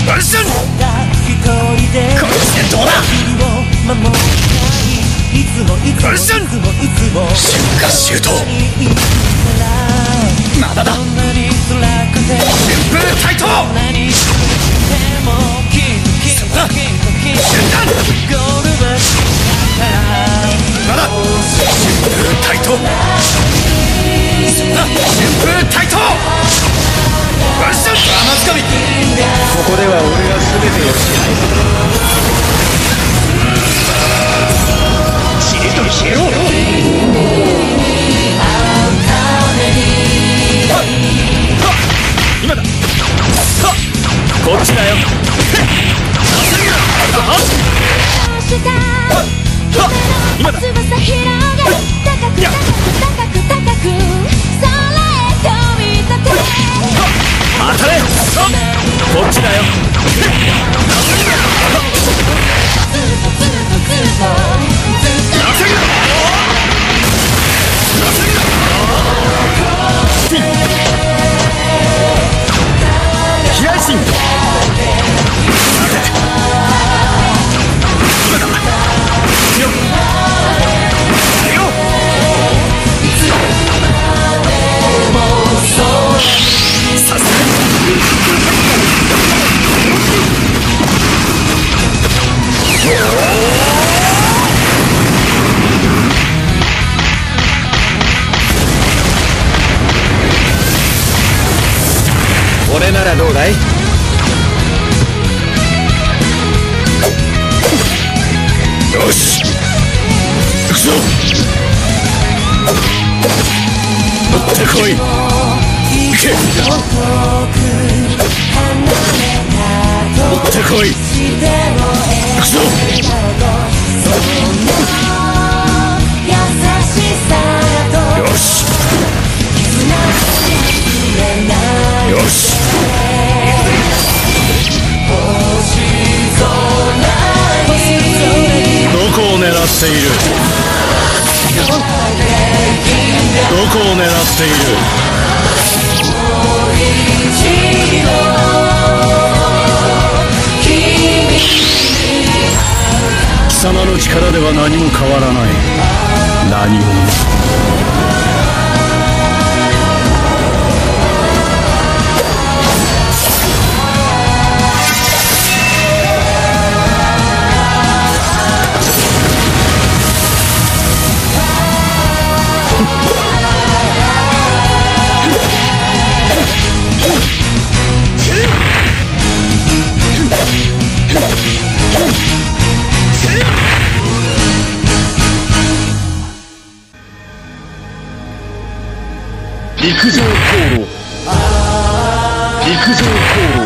ワンシュン。こっちでどうだ。ワンシュン。春夏秋冬まだだ。旋風対等。瞬間まだ。旋風対等。旋風対等。ワンシュン。甘つかみ。ここでは俺が全てを支配する。しりとりしろ。今だ。こっちだよ。今だ。当たれ。こっちだよ。飛来神。これならどうだい。よし行くぞ。持ってこい。行け。持ってこい。行くぞ。よしよし。どこを狙っている。どこを狙っている。貴様の力では何も変わらない。何も。陸上航路。陸上航路。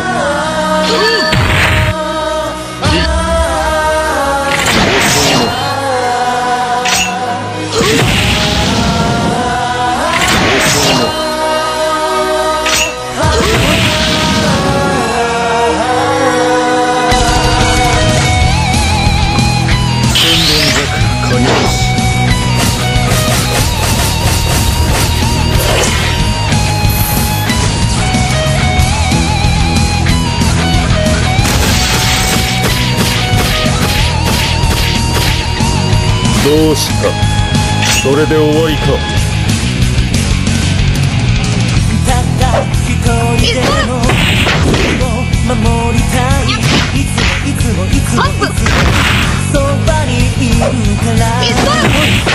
どうした。それで終わりか。たった一人でも守りたい。いつもそばにいるから。